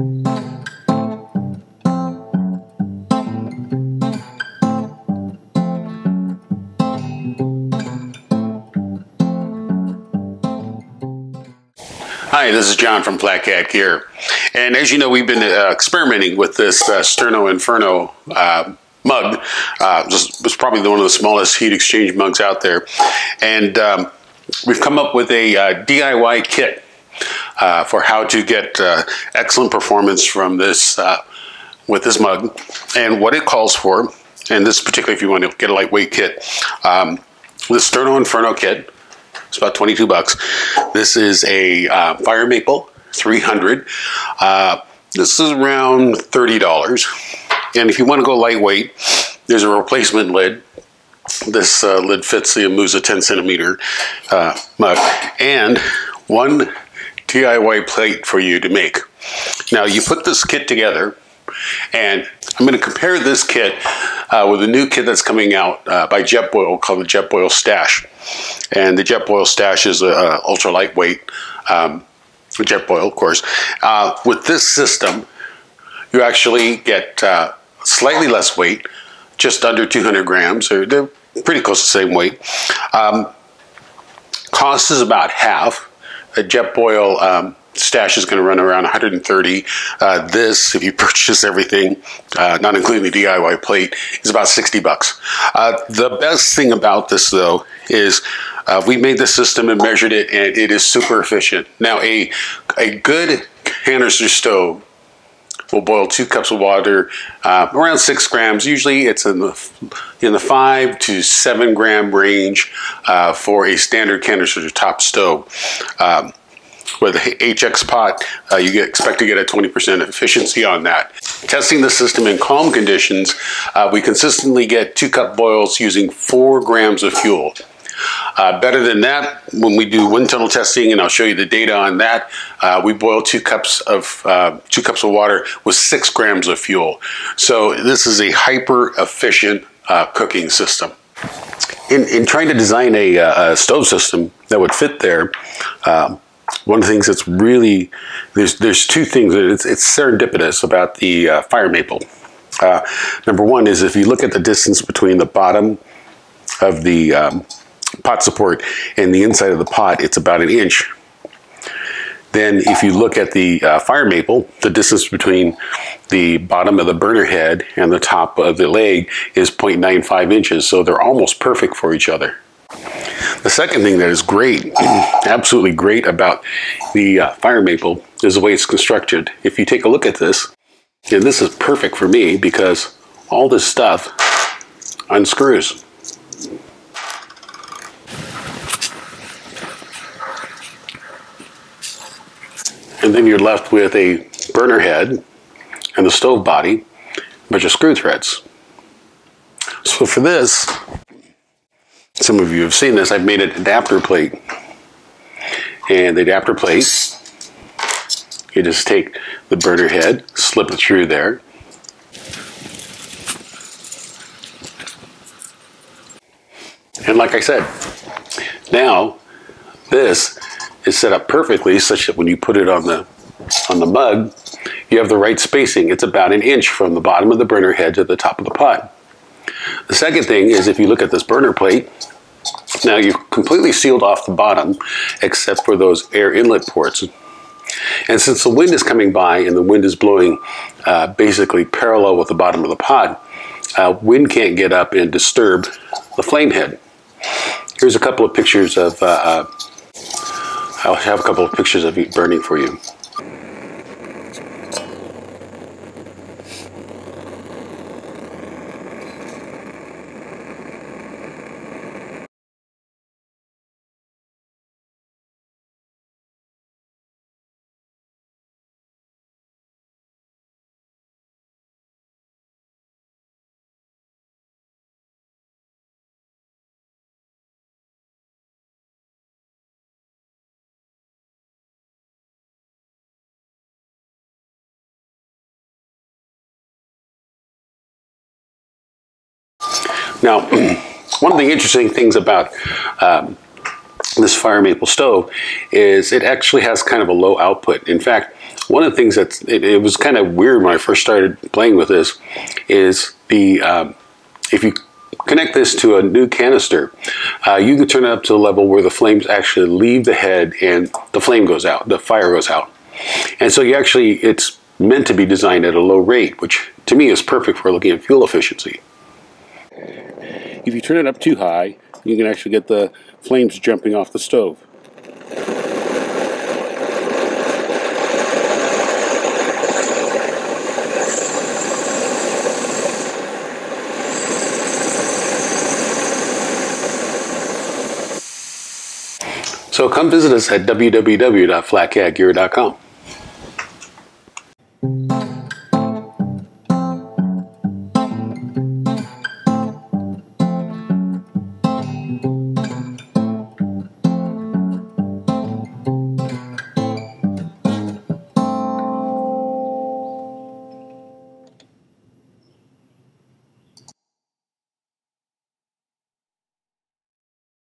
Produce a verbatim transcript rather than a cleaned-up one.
Hi, this is John from Flat Cat Gear, and as you know, we've been uh, experimenting with this uh, Sterno Inferno uh, mug. Uh, this was probably one of the smallest heat exchange mugs out there, and um, we've come up with a uh, D I Y kit uh, for how to get uh, excellent performance from this uh, with this mug, and what it calls for. And this, particularly if you want to get a lightweight kit, um, the Sterno Inferno kit. It's about twenty-two bucks. This is a uh, Fire Maple three hundred. Uh, this is around thirty dollars. And if you want to go lightweight, there's a replacement lid. This uh, lid fits the Amusa ten centimeter uh, mug, and one D I Y plate for you to make. Now you put this kit together, and I'm going to compare this kit uh, with a new kit that's coming out uh, by Jetboil called the Jetboil Stash. And the Jetboil Stash is a, a ultra lightweight um, Jetboil, of course. Uh, with this system, you actually get uh, slightly less weight, just under two hundred grams, or they're pretty close to the same weight. Um, cost is about half. A Jetboil um, Stash is going to run around one hundred thirty. Uh, this, if you purchase everything, uh, not including the D I Y plate, is about sixty bucks. Uh, the best thing about this, though, is uh, we made the system and measured it, and it is super efficient. Now, a a good canister stove will boil two cups of water, uh, around six grams. Usually, it's in the in the five to seven gram range uh, for a standard canister top stove. Um, With the H X pot, uh, you get, expect to get a twenty percent efficiency on that. Testing the system in calm conditions, uh, we consistently get two cup boils using four grams of fuel. Uh, better than that, when we do wind tunnel testing, and I'll show you the data on that, uh, we boil two cups of uh, two cups of water with six grams of fuel. So this is a hyper efficient uh, cooking system. In, in trying to design a, a stove system that would fit there, um, one of the things that's really, there's there's two things, it's, it's serendipitous about the uh, Fire Maple. Uh, number one is if you look at the distance between the bottom of the um, pot support and the inside of the pot, it's about an inch. Then if you look at the uh, Fire Maple, the distance between the bottom of the burner head and the top of the leg is zero point nine five inches, so they're almost perfect for each other. The second thing that is great, absolutely great about the uh, Fire Maple is the way it's constructed. If you take a look at this, and this is perfect for me because all this stuff unscrews. And then you're left with a burner head and the stove body, a bunch of screw threads. So for this, some of you have seen this, I've made an adapter plate. And the adapter plate, you just take the burner head, slip it through there. And like I said, now this is set up perfectly such that when you put it on the on the mug, you have the right spacing. It's about an inch from the bottom of the burner head to the top of the pot. The second thing is if you look at this burner plate, now you've completely sealed off the bottom except for those air inlet ports. And since the wind is coming by and the wind is blowing uh, basically parallel with the bottom of the pot, uh, wind can't get up and disturb the flame head. Here's a couple of pictures of, uh, uh, I'll have a couple of pictures of it burning for you. Now, one of the interesting things about um, this Fire Maple stove is it actually has kind of a low output. In fact, one of the things that it, it was kind of weird when I first started playing with this is the um, if you connect this to a new canister, uh, you can turn it up to the level where the flames actually leave the head and the flame goes out, the fire goes out. And so you actually, it's meant to be designed at a low rate, which to me is perfect for looking at fuel efficiency. If you turn it up too high, you can actually get the flames jumping off the stove. So come visit us at w w w dot flat cat gear dot com.